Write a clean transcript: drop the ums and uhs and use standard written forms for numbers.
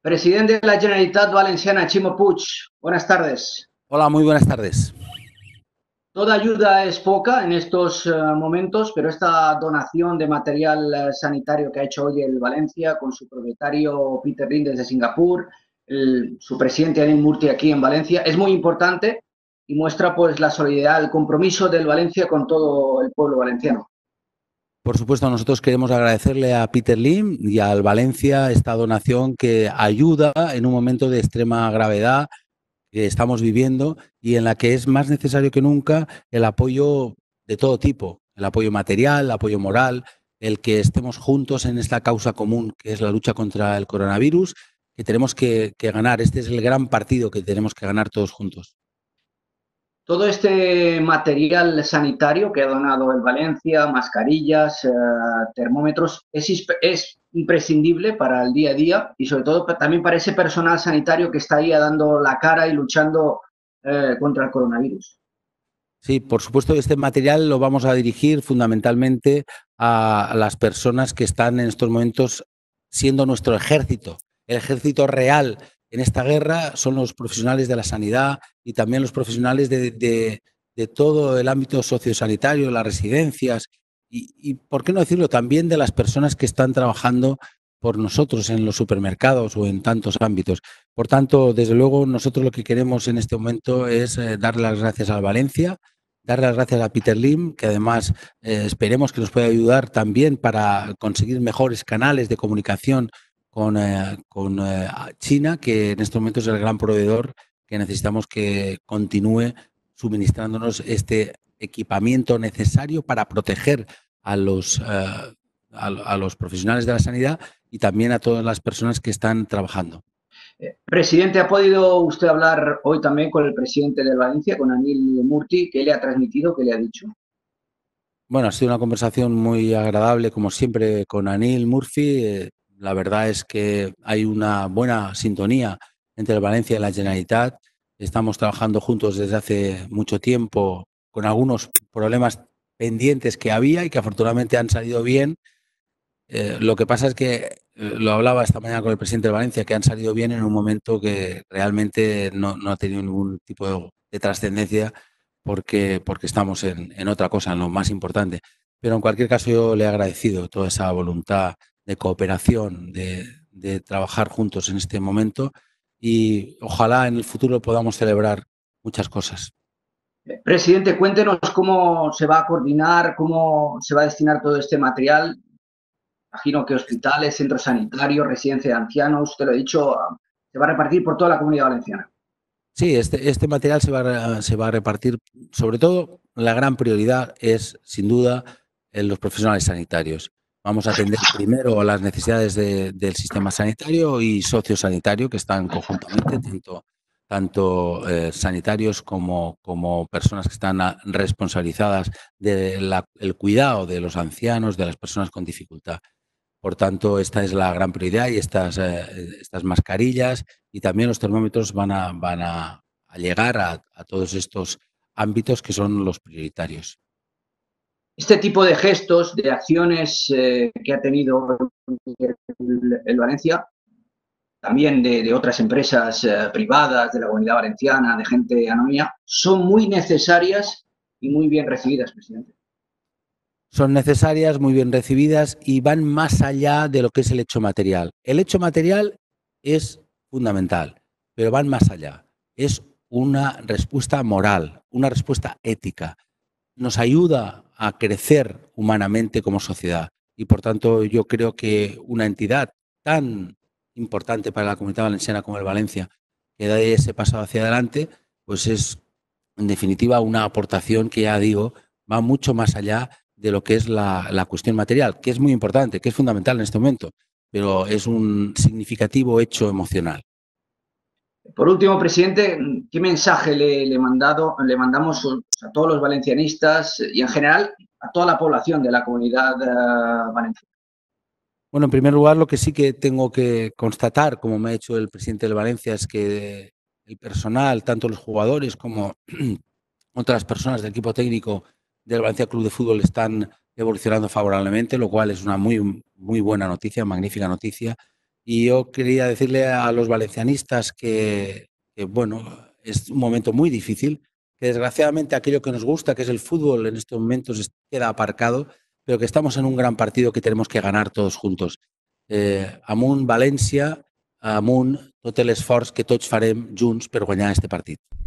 Presidente de la Generalitat Valenciana, Chimo Puig, buenas tardes. Hola, muy buenas tardes. Toda ayuda es poca en estos momentos, pero esta donación de material sanitario que ha hecho hoy el Valencia con su propietario Peter Lim desde Singapur, su presidente Anil Murti aquí en Valencia, es muy importante y muestra pues la solidaridad, el compromiso del Valencia con todo el pueblo valenciano. Por supuesto, nosotros queremos agradecerle a Peter Lim y al Valencia esta donación que ayuda en un momento de extrema gravedad que estamos viviendo y en la que es más necesario que nunca el apoyo de todo tipo, el apoyo material, el apoyo moral, el que estemos juntos en esta causa común que es la lucha contra el coronavirus, que tenemos que ganar. Este es el gran partido que tenemos que ganar todos juntos. Todo este material sanitario que ha donado el Valencia, mascarillas, termómetros, es imprescindible para el día a día y sobre todo también para ese personal sanitario que está ahí dando la cara y luchando contra el coronavirus. Sí, por supuesto, este material lo vamos a dirigir fundamentalmente a las personas que están en estos momentos siendo nuestro ejército. El ejército real en esta guerra son los profesionales de la sanidad y también los profesionales de todo el ámbito sociosanitario, las residencias y, ¿por qué no decirlo?, también de las personas que están trabajando por nosotros en los supermercados o en tantos ámbitos. Por tanto, desde luego, nosotros lo que queremos en este momento es darle las gracias al Valencia, darle las gracias a Peter Lim, que además esperemos que nos pueda ayudar también para conseguir mejores canales de comunicación con China, que en estos momentos es el gran proveedor que necesitamos que continúe suministrándonos este equipamiento necesario para proteger a los profesionales de la sanidad y también a todas las personas que están trabajando. Presidente, ¿ha podido usted hablar hoy también con el presidente de Valencia, con Anil Murti? ¿Qué le ha transmitido? ¿Qué le ha dicho? Bueno, ha sido una conversación muy agradable, como siempre, con Anil Murphy. La verdad es que hay una buena sintonía entre el Valencia y la Generalitat. Estamos trabajando juntos desde hace mucho tiempo con algunos problemas pendientes que había y que afortunadamente han salido bien. Lo que pasa es que, lo hablaba esta mañana con el presidente de Valencia, que han salido bien en un momento que realmente no ha tenido ningún tipo de trascendencia porque estamos en otra cosa, en lo más importante. Pero en cualquier caso yo le he agradecido toda esa voluntad de cooperación, de trabajar juntos en este momento y ojalá en el futuro podamos celebrar muchas cosas. Presidente, cuéntenos cómo se va a coordinar, cómo se va a destinar todo este material. Imagino que hospitales, centros sanitarios, residencia de ancianos, usted lo ha dicho, se va a repartir por toda la comunidad valenciana. Sí, este material se va a repartir, sobre todo la gran prioridad es, sin duda, en los profesionales sanitarios. Vamos a atender primero a las necesidades del sistema sanitario y sociosanitario, que están conjuntamente, tanto sanitarios como personas que están responsabilizadas del cuidado de los ancianos, de las personas con dificultad. Por tanto, esta es la gran prioridad y estas mascarillas y también los termómetros van a llegar a todos estos ámbitos que son los prioritarios. Este tipo de gestos, de acciones que ha tenido el Valencia, también de otras empresas privadas, de la comunidad valenciana, de gente anónima, son muy necesarias y muy bien recibidas, presidente. Son necesarias, muy bien recibidas y van más allá de lo que es el hecho material. El hecho material es fundamental, pero van más allá. Es una respuesta moral, una respuesta ética. Nos ayuda a crecer humanamente como sociedad y, por tanto, yo creo que una entidad tan importante para la comunidad valenciana como el Valencia, que da ese paso hacia adelante, pues es, en definitiva, una aportación que, ya digo, va mucho más allá de lo que es la cuestión material, que es muy importante, que es fundamental en este momento, pero es un significativo hecho emocional. Por último, presidente, ¿qué mensaje le mandamos a todos los valencianistas y en general a toda la población de la comunidad valenciana? Bueno, en primer lugar, lo que sí que tengo que constatar, como me ha hecho el presidente del Valencia, es que el personal, tanto los jugadores como otras personas del equipo técnico del Valencia Club de Fútbol están evolucionando favorablemente, lo cual es una muy buena noticia, magnífica noticia. Y yo quería decirle a los valencianistas que, bueno, es un momento muy difícil, que desgraciadamente aquello que nos gusta, que es el fútbol, en estos momentos queda aparcado, pero que estamos en un gran partido que tenemos que ganar todos juntos. Amunt València, amunt tot l'esforç que tots farem junts per guanyar este partit.